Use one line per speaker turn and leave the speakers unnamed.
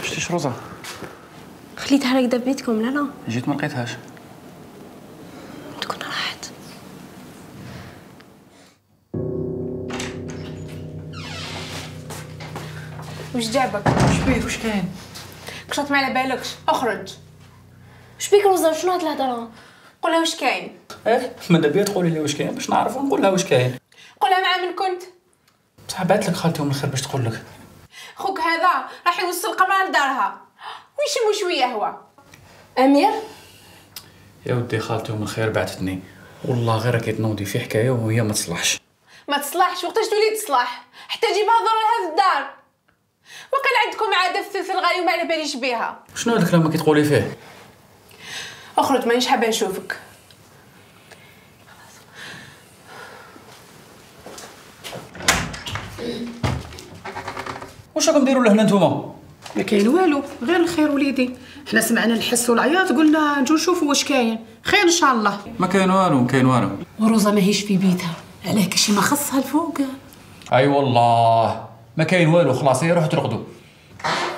شتيش روزا؟
خليتها هكذا بيتكم. لا
جيت ما لقيتهاش.
تكون راحت.
واش جابك؟
واش بيك واش كاين؟
كشط ما على بالكش، اخرج.
واش بيك روزا؟ شنو هاد الهضره؟
قولها واش كاين.
ماذا بيا تقولي لي واش كاين باش نعرف ونقول لها واش كاين.
قولها مع من كنت.
بصح بعثت لك خالتي من الخير باش تقول لك.
خوك هذا راح يوصل القمره لدارها ويشم شويه هو.
امير
يا ودي خالتي من الخير بعثتني، والله غير راكي تنوضي في حكايه وهي ما تصلحش.
ما تصلحش وقتاش تولي تصلح؟ حتى جيبها ضرر لهذا الدار. وكان عندكم عاده في ثلث الغايه وما على باليش بيها.
شنو هذا الكلام اللي كتقولي فيه؟
اخرج مانيش حابه نشوفك.
واش راكم ديروا لهنا نتوما؟
ما كاين والو، غير الخير وليدي. حنا سمعنا الحس والعياط قلنا نجو نشوفوا واش كاين. خير ان شاء الله.
ما كاين والو، ما كاين والو.
وروزا ماهيش في بيتها، علاه كاشي ما خصها الفوق.
اي والله ما كاين والو، خلاص هي روحوا ترقدوا.